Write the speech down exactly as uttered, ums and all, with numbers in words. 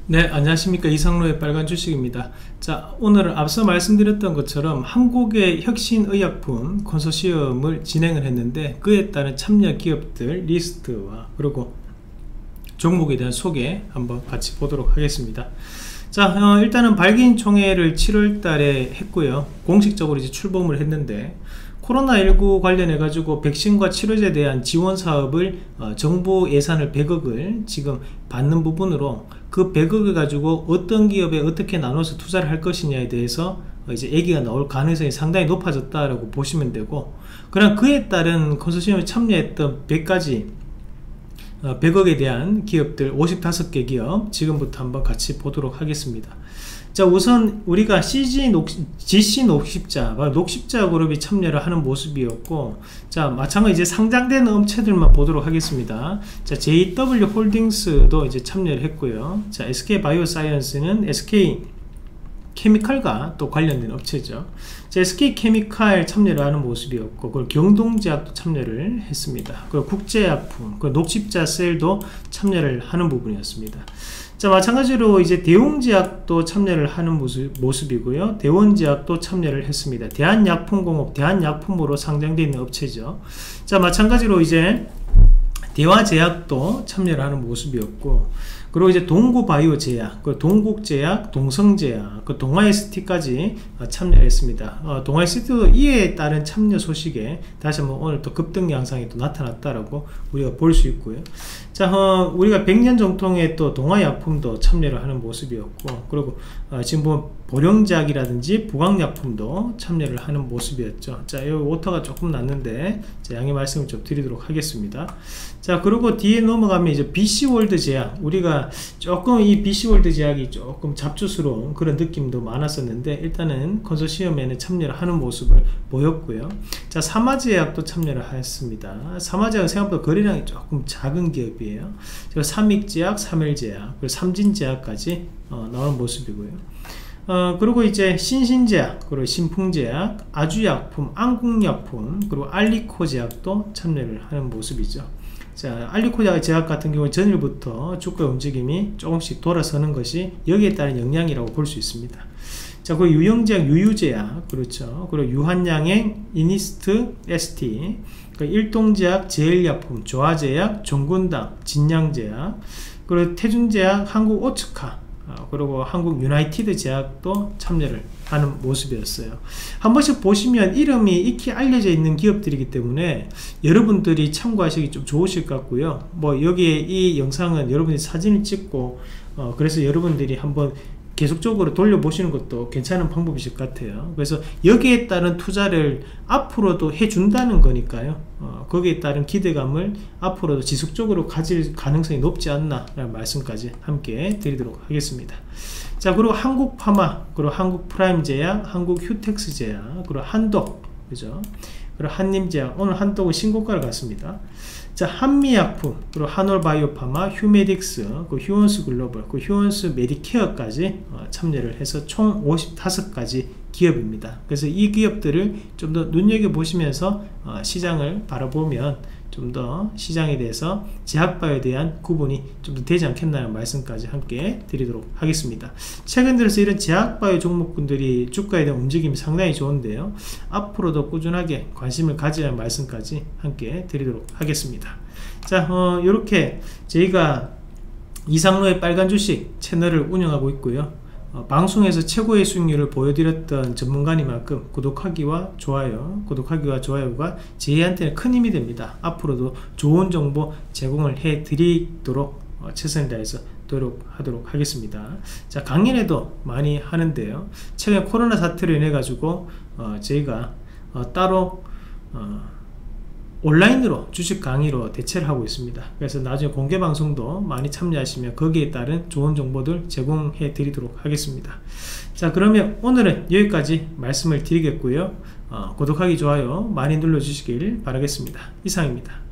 네, 안녕하십니까. 이상로의 빨간 주식입니다. 자, 오늘은 앞서 말씀드렸던 것처럼 한국의 혁신의약품 컨소시엄을 진행을 했는데, 그에 따른 참여 기업들 리스트와 그리고 종목에 대한 소개 한번 같이 보도록 하겠습니다. 자, 어, 일단은 발기인총회를 칠월 달에 했고요. 공식적으로 이제 출범을 했는데, 코로나 일구 관련해 가지고 백신과 치료제에 대한 지원 사업을 어, 정부 예산을 백억을 지금 받는 부분으로 그 백억을 가지고 어떤 기업에 어떻게 나눠서 투자를 할 것이냐에 대해서 어, 이제 얘기가 나올 가능성이 상당히 높아졌다라고 보시면 되고, 그럼 그에 따른 컨소시엄에 참여했던 백 가지 어, 백억에 대한 기업들 오십오 개 기업 지금부터 한번 같이 보도록 하겠습니다. 자, 우선 우리가 씨지 녹, 지씨 녹십자, 녹십자 그룹이 참여를 하는 모습이었고, 자, 마찬가지 이제 상장된 업체들만 보도록 하겠습니다. 자, 제이더블유 홀딩스도 이제 참여를 했고요. 자, 에스케이 바이오사이언스는 에스케이 케미칼과 또 관련된 업체죠. 자, 에스케이 케미칼 참여를 하는 모습이었고, 그리고 경동제약도 참여를 했습니다. 그리고 국제약품, 그리고 녹십자 셀도 참여를 하는 부분이었습니다. 자, 마찬가지로 이제 대웅제약도 참여를 하는 모습, 모습이고요. 대원제약도 참여를 했습니다. 대한약품공업, 대한약품으로 상장되어 있는 업체죠. 자, 마찬가지로 이제 대화제약도 참여를 하는 모습이었고, 그리고 이제 동구바이오제약, 그 동국제약, 동성제약, 그 동아에스티까지 참여를 했습니다. 어, 동아에스티도 이에 따른 참여 소식에 다시 한번 오늘 또 급등 양상이 또 나타났다라고 우리가 볼 수 있고요. 자, 어, 우리가 백 년 정통의 또 동아약품도 참여를 하는 모습이었고, 그리고 어, 지금 보면 보령제약이라든지 부강약품도 참여를 하는 모습이었죠. 자, 여기 오타가 조금 났는데 자, 양해 말씀을 좀 드리도록 하겠습니다. 자, 그리고 뒤에 넘어가면 이제 비씨월드 제약, 우리가 조금 이 비씨월드 제약이 조금 잡주스러운 그런 느낌도 많았었는데, 일단은 컨소시엄에는 참여를 하는 모습을 보였고요. 자, 사마제약도 참여를 했습니다. 사마제약은 생각보다 거래량이 조금 작은 기업이에요. 삼익제약, 삼일제약, 그리고 삼진제약까지 어, 나오는 모습이고요. 어, 그리고 이제 신신제약, 그리고 신풍제약, 아주약품, 안국약품, 그리고 알리코제약도 참여를 하는 모습이죠. 자, 알리코제약 같은 경우는 전일부터 주가 움직임이 조금씩 돌아서는 것이 여기에 따른 영향이라고 볼 수 있습니다. 자, 그 유영제약, 유유제약, 그렇죠. 그리고 유한양행, 이니스트, 에스티, 그 일동제약, 제일약품, 조화제약, 종군당, 진양제약, 그리고 태준제약, 한국오츠카, 어, 그리고 한국 유나이티드 제약도 참여를 하는 모습이었어요. 한 번씩 보시면 이름이 익히 알려져 있는 기업들이기 때문에 여러분들이 참고하시기 좀 좋으실 것 같고요. 뭐 여기에 이 영상은 여러분이 사진을 찍고 어, 그래서 여러분들이 한번 계속적으로 돌려보시는 것도 괜찮은 방법이실 것 같아요. 그래서 여기에 따른 투자를 앞으로도 해준다는 거니까요. 어, 거기에 따른 기대감을 앞으로도 지속적으로 가질 가능성이 높지 않나 라는 말씀까지 함께 드리도록 하겠습니다. 자, 그리고 한국파마, 그리고 한국프라임제약, 한국휴텍스제약, 그리고 한독, 그죠? 그리고 한림제약, 오늘 한독은 신고가를 갔습니다. 자, 한미약품, 그리고 한올바이오파마, 휴메딕스, 그 휴원스 글로벌, 그 휴원스 메디케어까지 어, 참여를 해서 총 오십오 가지 기업입니다. 그래서 이 기업들을 좀 더 눈여겨보시면서 어, 시장을 바라보면 좀 더 시장에 대해서 제약바에 대한 구분이 좀 더 되지 않겠나는 말씀까지 함께 드리도록 하겠습니다. 최근 들어서 이런 제약바의 종목군들이 주가에 대한 움직임이 상당히 좋은데요. 앞으로도 꾸준하게 관심을 가지라는 말씀까지 함께 드리도록 하겠습니다. 자, 어, 이렇게 저희가 이상로의 빨간 주식 채널을 운영하고 있고요. 어, 방송에서 최고의 수익률을 보여드렸던 전문가니만큼 구독하기와 좋아요, 구독하기와 좋아요가 저희한테는 큰 힘이 됩니다. 앞으로도 좋은 정보 제공을 해드리도록 어, 최선을 다해서 노력하도록 하겠습니다. 자, 강연에도 많이 하는데요. 최근 코로나 사태로 인해 가지고 어, 저희가 어, 따로 어, 온라인으로 주식 강의로 대체를 하고 있습니다. 그래서 나중에 공개 방송도 많이 참여하시면 거기에 따른 좋은 정보들 제공해 드리도록 하겠습니다. 자, 그러면 오늘은 여기까지 말씀을 드리겠고요. 어, 구독하기, 좋아요 많이 눌러 주시길 바라겠습니다. 이상입니다.